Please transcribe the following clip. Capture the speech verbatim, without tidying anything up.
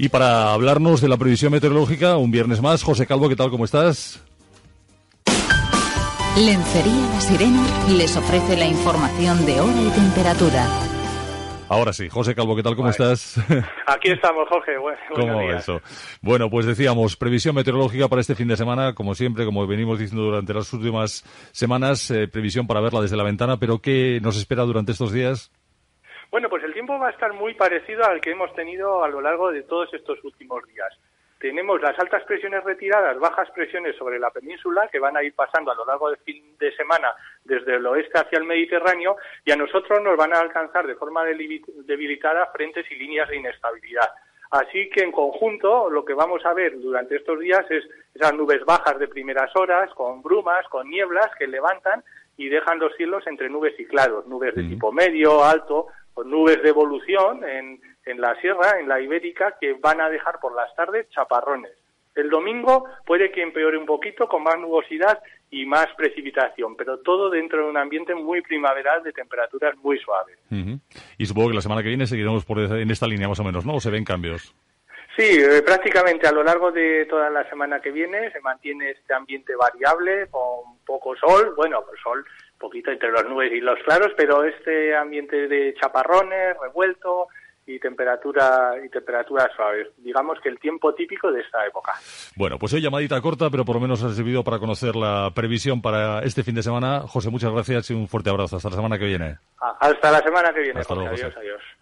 Y para hablarnos de la previsión meteorológica, un viernes más, José Calvo, ¿qué tal? ¿Cómo estás? Lencería La Sirena les ofrece la información de hora y temperatura. Ahora sí, José Calvo, ¿qué tal? ¿Cómo Vale. estás? Aquí estamos, Jorge. Bueno, ¿Cómo va eso? Bueno, pues decíamos, previsión meteorológica para este fin de semana, como siempre, como venimos diciendo durante las últimas semanas, eh, previsión para verla desde la ventana, pero ¿qué nos espera durante estos días? Bueno, pues el tiempo va a estar muy parecido al que hemos tenido a lo largo de todos estos últimos días. Tenemos las altas presiones retiradas, bajas presiones sobre la península, que van a ir pasando a lo largo del fin de semana desde el oeste hacia el Mediterráneo, y a nosotros nos van a alcanzar de forma debilitada frentes y líneas de inestabilidad. Así que en conjunto lo que vamos a ver durante estos días es esas nubes bajas de primeras horas, con brumas, con nieblas que levantan y dejan los cielos entre nubes y claros, nubes de Mm. tipo medio, alto, con nubes de evolución en, en la sierra, en la ibérica, que van a dejar por las tardes chaparrones. El domingo puede que empeore un poquito con más nubosidad y más precipitación, pero todo dentro de un ambiente muy primaveral de temperaturas muy suaves. Uh-huh. Y supongo que la semana que viene seguiremos por en esta línea más o menos, ¿no? ¿O se ven cambios? Sí, eh, prácticamente a lo largo de toda la semana que viene se mantiene este ambiente variable con poco sol, bueno, pues sol poquito entre las nubes y los claros, pero este ambiente de chaparrones, revuelto y temperatura y temperaturas suaves. Digamos que el tiempo típico de esta época. Bueno, pues hoy llamadita corta, pero por lo menos ha servido para conocer la previsión para este fin de semana. José, muchas gracias y un fuerte abrazo. Hasta la semana que viene. Hasta la semana que viene. Hasta luego, José. José. Adiós, adiós.